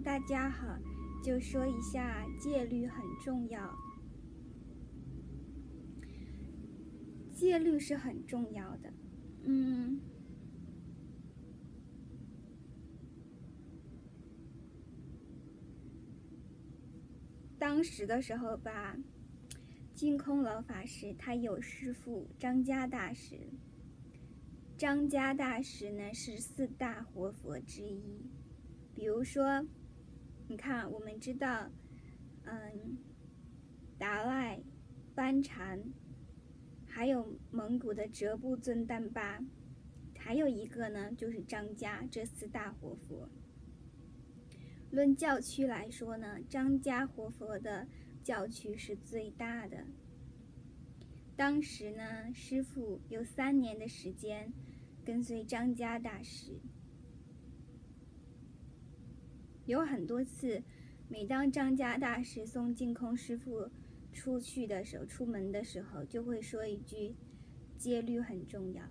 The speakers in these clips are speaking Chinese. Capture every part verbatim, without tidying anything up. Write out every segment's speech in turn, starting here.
大家好，就说一下戒律很重要，戒律是很重要的。嗯，当时的时候吧，净空老法师他有师父张家大师，张家大师呢是四大活佛之一。比如说，你看，我们知道，嗯，达赖、班禅，还有蒙古的哲布尊丹巴，还有一个呢就是张家，这四大活佛。论教区来说呢，张家活佛的教区是最大的。当时呢，师父有三年的时间跟随张家大师，有很多次，每当张家大师送净空师父出去的时候，出门的时候，就会说一句：“戒律很重要。”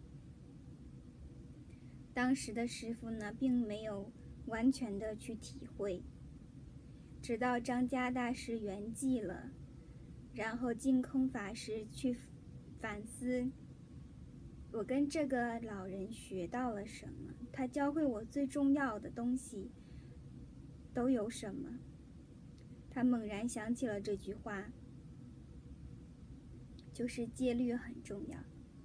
当时的师父呢，并没有完全的去体会，直到张家大师圆寂了，然后净空法师去反思，我跟这个老人学到了什么，他教会我最重要的东西都有什么？他猛然想起了这句话，就是戒律很重要。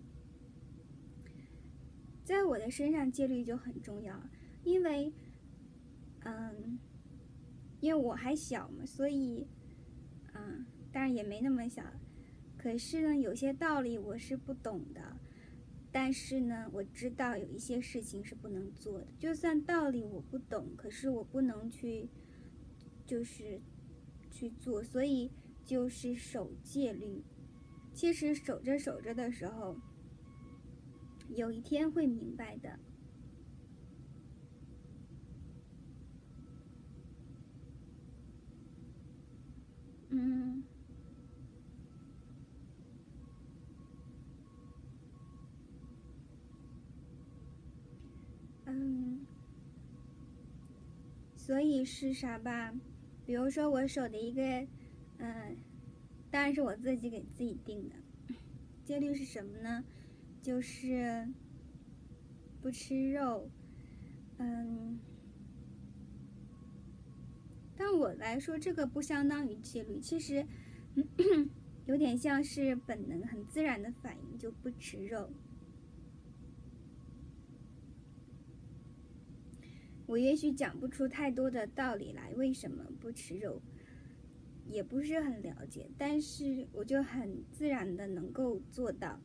在我的身上，戒律就很重要，因为，嗯，因为我还小嘛，所以，嗯，当然也没那么小。可是呢，有些道理我是不懂的，但是呢，我知道有一些事情是不能做的。就算道理我不懂，可是我不能去，就是去做，所以就是守戒律。其实守着守着的时候，有一天会明白的。嗯，嗯，所以是啥吧？比如说我守的一个，嗯，当然是我自己给自己定的戒律是什么呢？就是不吃肉。嗯，但我来说，这个不相当于戒律，其实有点像是本能、很自然的反应，就不吃肉。我也许讲不出太多的道理来，为什么不吃肉，也不是很了解，但是我就很自然的能够做到。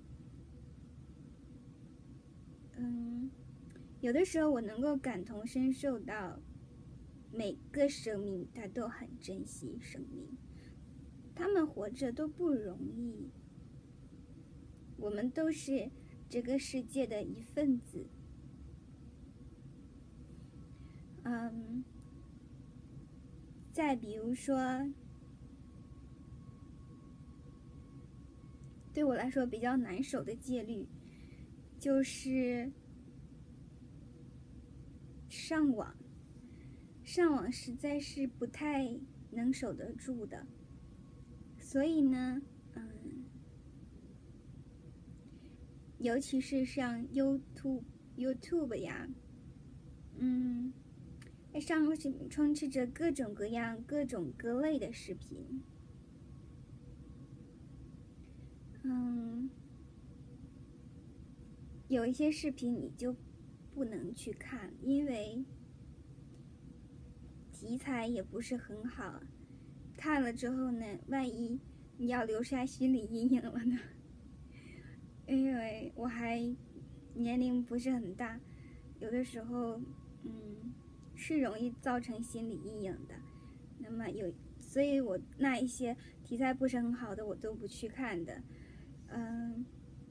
嗯，有的时候我能够感同身受到，每个生命他都很珍惜生命，他们活着都不容易。我们都是这个世界的一份子。嗯，再比如说，对我来说比较难守的戒律，就是上网。上网实在是不太能守得住的，所以呢，嗯，尤其是上 YouTube、YouTube 呀，嗯，上面充斥着各种各样、各种各类的视频。嗯，有一些视频你就不能去看，因为题材也不是很好，看了之后呢，万一你要留下心理阴影了呢？因为我还年龄不是很大，有的时候，嗯，是容易造成心理阴影的。那么有，所以我那一些题材不是很好的，我都不去看的。嗯，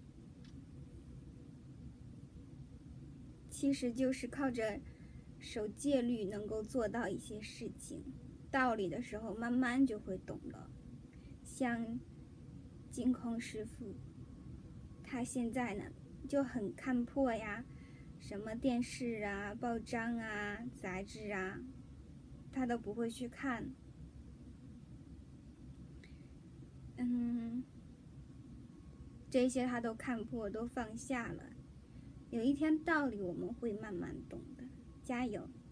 其实就是靠着守戒律能够做到一些事情，道理的时候慢慢就会懂了。像净空师父，他现在呢就很看破呀，什么电视啊、报章啊、杂志啊， 他都不会去看。嗯，这些他都看破，都放下了。有一天道理我们会慢慢懂的，加油！